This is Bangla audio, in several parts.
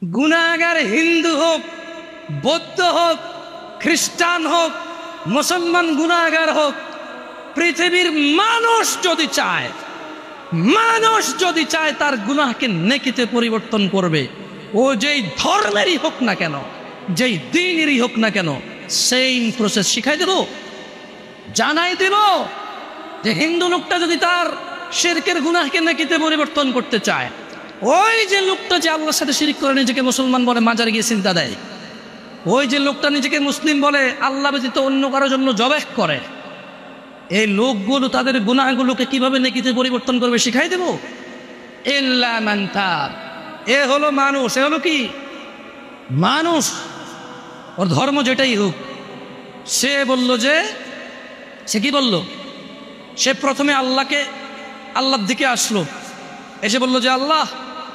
গুনাহগার হিন্দু হোক, বৌদ্ধ হোক, খ্রিস্টান হোক, মুসলমান গুনাহগার হোক, পৃথিবীর মানুষ যদি চায় তার গুনাহকে নেকিতে পরিবর্তন করবে। ও যেই ধর্মেরই হোক না কেন, যেই দিনেরই হোক না কেন, সেম প্রসেস শিখাই দেব, জানাই দেব যে হিন্দু লোকটা যদি তার শিরকের গুনাহকে নেকিতে পরিবর্তন করতে চায়, ওই যে লোকটা যে আল্লাহর সাথে শিরক করে নিজেকে মুসলমান বলে মাজারে গিয়ে চিন্তা দেয়, ওই যে লোকটা নিজেকে মুসলিম বলে আল্লাহ ব্যতীত অন্য কারোর জন্য জবেহ করে, এই লোকগুলো তাদের গুনাহগুলোকে কিভাবে নেকিতে পরিবর্তন করবে শিখাই দেব। ইল্লা মান তাব, এ হলো মানুষ, এ হলো কি মানুষ, ওর ধর্ম যেটাই হোক। সে বলল যে সে কি বলল, সে প্রথমে আল্লাহর দিকে আসলো, এসে বলল যে আল্লাহ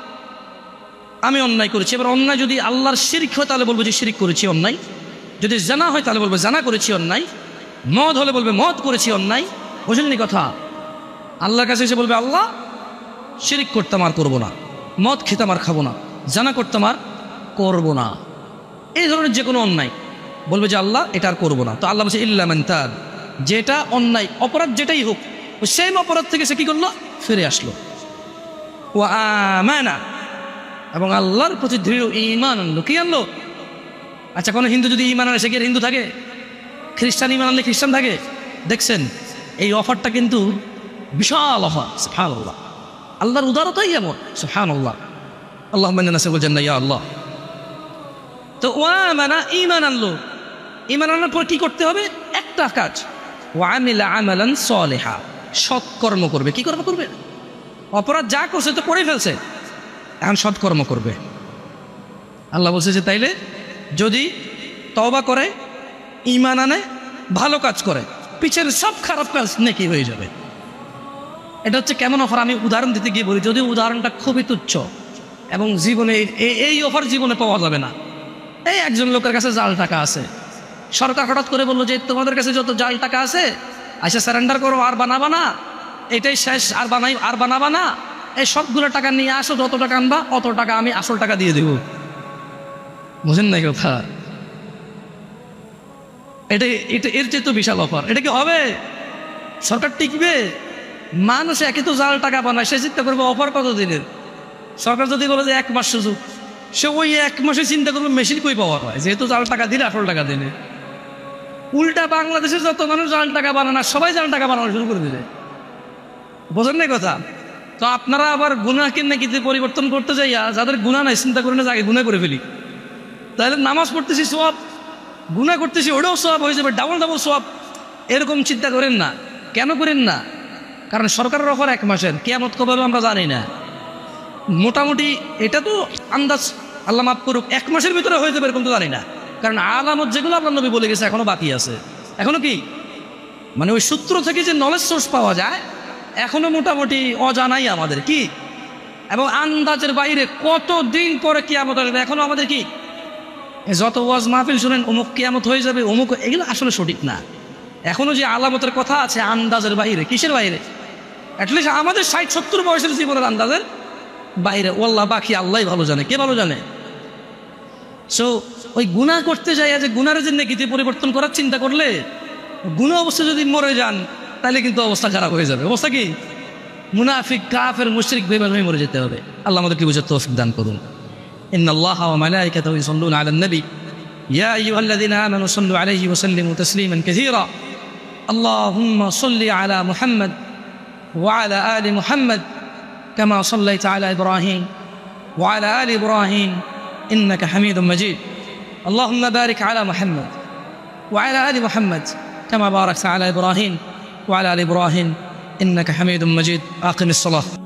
আমি অন্যায় করেছি। এবার অন্যায় যদি আল্লাহর শিরক হয় তাহলে বলবো যে শিরক করেছি অন্যায়, যদি জানা হয় তাহলে বলবো জানা করেছি অন্যায়, মদ হলে বলবে মদ করেছি অন্যায়। বুঝলেন কথা? আল্লাহর কাছে এসে বলবে আল্লাহ শিরক করতাম আর করবো না, মদ খেতাম আর খাবো না, জানা করতাম আর করবো না, এই ধরনের যে কোনো অন্যায় বলবে যে আল্লাহ এটা আর করবো না। তো আল্লাহ বলছে ইল্লা মান তাব, যেটা অন্যায় অপরাধ যেটাই হোক সেম অপরাধ থেকে সে কি করলো, ফিরে আসলো। ও আমানা, এবং আল্লাহর প্রতি দৃঢ় ঈমান আনলো। কি আনলো? আচ্ছা, কোনো হিন্দু যদি ঈমান আনে সে কি হিন্দু থাকে? খ্রিস্টান ঈমান আনলে খ্রিস্টান থাকে? দেখছেন, এই অফারটা কিন্তু বিশাল অফার। সুবহানাল্লাহ, আল্লাহর উদারতাই এমন। সুবহানাল্লাহ, আল্লাহুম্মা ইন্না নাসআলুকাল জান্নাহ ইয়া আল্লাহ। তো ওয়া আমানা, ঈমান আনলো। ঈমান আনার পর কি করতে হবে? একটা কাজ, ওয়া আমিলা আমালান সালিহা, সৎকর্ম করবে। কি কর্ম করবে? অপরাধ যা করছে তো করে ফেলছে, এখন সৎকর্ম করবে। আল্লাহ বলছে যে তাইলে যদি তওবা করে, ঈমান আনে, ভালো কাজ করে, পিছের সব খারাপ কাজ নেকি হয়ে যাবে। এটা হচ্ছে কেমন অফার? আমি উদাহরণ দিতে গিয়ে বলি, যদিও উদাহরণটা খুবই তুচ্ছ এবং জীবনে এই অফার জীবনে পাওয়া যাবে না। এই একজন লোকের কাছে জাল টাকা আছে, সরকার হঠাৎ করে বললো যে তোমাদের কাছে যত জাল টাকা আছে আচ্ছা সারেন্ডার করো, আর বানাবা না, এটাই শেষ, আর বানাবা না, এই সবগুলো টাকা নিয়ে আসো, যত টাকা আনবা অত টাকা আমি আসল টাকা দিয়ে দেব। বুঝেন না কথা? এর চেয়ে তো বিশাল অফার। এটা কি হবে? সরকার টিকবে? মানুষ একে তো জাল টাকা বানায়, সে চিন্তা করবে অফার কত দিনের। সরকার যদি বলে যে 1 মাস সুযোগ, সে ওই 1 মাসে চিন্তা করবে মেশিন কই পাওয়া হয়, যেহেতু জাল টাকা দিলে আসল টাকা দিলে। উল্টা বাংলাদেশের যত মানুষ জাল টাকা বানানো, সবাই জাল টাকা বানানো শুরু করে দিলে। বোঝেন না কথা? তো আপনারা আবার গুনাহকে নেকিতে পরিবর্তন করতে যাইয়া যাদের গুনাহ নাই চিন্তা করে না যে আগে গুনাহ করে ফেলি, তাহলে নামাজ পড়তেছি সওয়াব, গুনাহ করতেছি ওটাও সওয়াব হয়ে যাবে, ডাবল ডাবল সওয়াব। এরকম চিন্তা করেন না। কেন করেন না? কারণ সরকারের অফার 1 মাসের, কিয়ামত কবে হবে আমরা জানি না। মোটামুটি এটা তো আন্দাজ, আল্লাহ মাফ করুক, 1 মাসের ভিতরে হয়ে যাবে এরকম তো জানি না। কারণ আলামত যেগুলো আপনার নবী বলে গেছে এখনো বাকি আছে। এখনো কি মানে ওই সূত্র থেকে যে নলেজ সোর্স পাওয়া যায় এখনো মোটামুটি অজানাই আমাদের, কি এবং আন্দাজের বাইরে কত দিন পরে কিয়ামত হবে এখনো আমাদের কি, যত ওয়াজ মাহফিল শুনেন অমুক কিয়ামত হয়ে যাবে অমুক, এগুলো আসলে সঠিক না। এখনো যে আলামতের কথা আছে আন্দাজের বাইরে। কিসের বাইরে? অ্যাটলিস্ট আমাদের 60-70 বয়সের জীবনের আন্দাজের বাইরে। ওয়াল্লাহ বাকি আল্লাহ ভালো জানে, কে ভালো জানে। সো ওই গুনাহ করতে যাই যে গুনার যে নেকিতে পরিবর্তন করার চিন্তা করলে গুনাহ অবস্থা যদি মরে যান তাহলে কিন্তু অবস্থা খারাপ হয়ে যাবে। অবস্থা কি? মুনাফিক, কাফের, মুশরিক বেঈমান হয়ে মরে যেতে হবে। আল্লাহ আমাদেরকে বুঝার তৌফিক দান করুন। ইন্নাল্লাহা ওয়া মালাইকাতাহু ইউসাল্লুনা আলান নবী ইয়া আইয়ুহাল্লাযীনা আমানু সাল্লু আলাইহি ওয়া সাল্লিমু তাসলিমান কাসীরা। আল্লাহুম্মা সাল্লি আলা মুহাম্মাদ ওয়া আলা আলি মুহাম্মাদ কামা সাল্লাইতা আলা ইব্রাহিম ওয়া আলা আলি ইব্রাহিম ইন্নাকা হামিদুম মাজিদ। আল্লাহুম্মা বারিক আলা মুহাম্মাদ ওয়া আলা আলি মুহাম্মাদ কামা বারাকতা আলা ইব্রাহিম ওয়া আলা আলি ইব্রাহিম ইন্নাকা হামিদুম মাজিদ। আকিমিস সালাহ।